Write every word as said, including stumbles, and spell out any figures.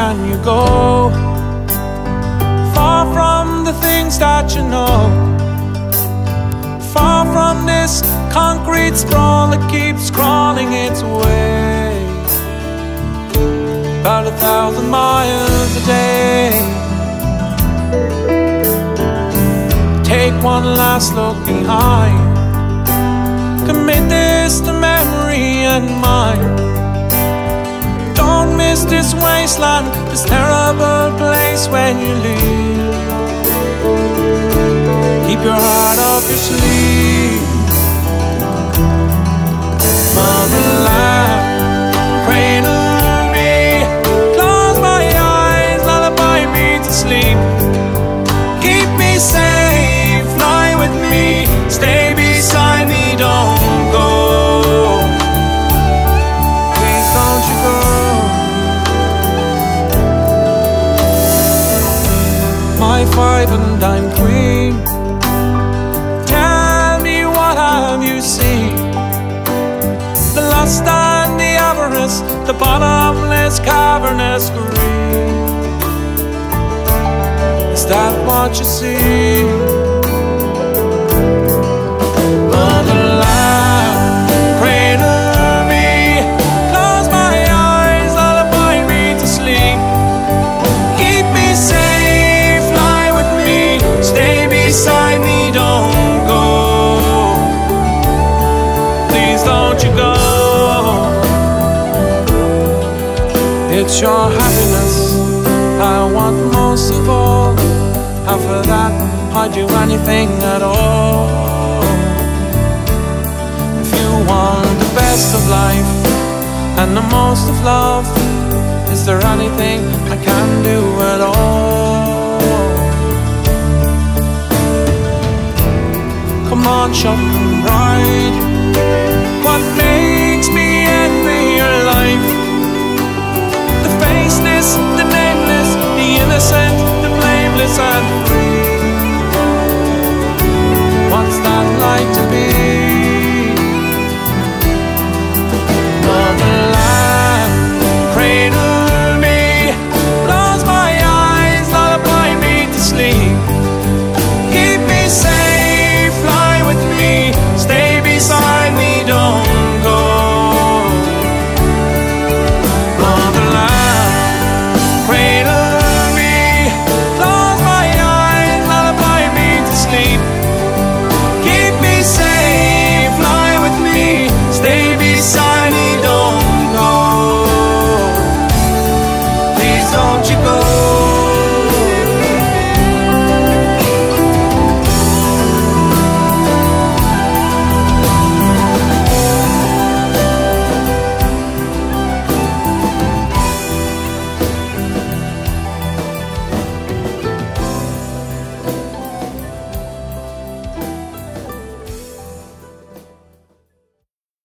can you go? Far from the things that you know, far from this concrete sprawl that keeps crawling its way. About a thousand miles a day. Take one last look behind, commit this to memory and mind. Don't miss this wasteland, this terrible place when you leave. Keep your heart up your sleeve. Motherland, cradle me, close my eyes, lullaby me to sleep. Keep me safe, fly with me, stay beside me, don't go. Please don't you go. My five and dime queen, tell me what have you seen? The lust and the avarice, the bottomless cavernous green. Is that what you see? Motherland, cradle me, close my eyes, lullaby me to sleep. Keep me safe, fly with me, stay beside me, don't go. Please don't you go. It's your happiness I want most of all, and for that I'd do anything at all. If you want the best of life and the most of love, is there anything I can do at all? Come on, shove and ride. What may